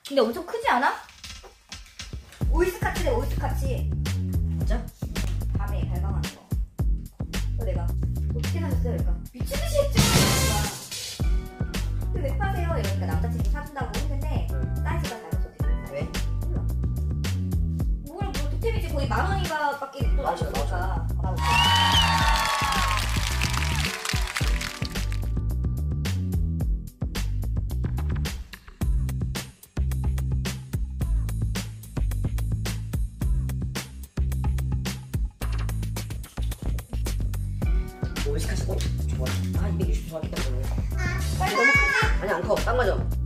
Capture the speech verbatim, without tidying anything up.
근데 엄청 크지 않아? 오이스카치네 오이스카치. 맞아? 밤에 발광하는 거. 그거 내가 어떻게 사셨어요? 그러니까 미친듯이 했죠. 근데 왜 파세요? 이러니까 남자친구 사준다고 했는데 사이즈가 작아서 지금. 왜? 몰라. 뭐라 뭐 도태비지 거의 만 원인가 밖에 또 맞아, 나오니까. 오이스카치 어? 좋아. 아 이백육십 좋아하겠다. 빨리 너무 크지? 아니 안 커. 딱 맞아.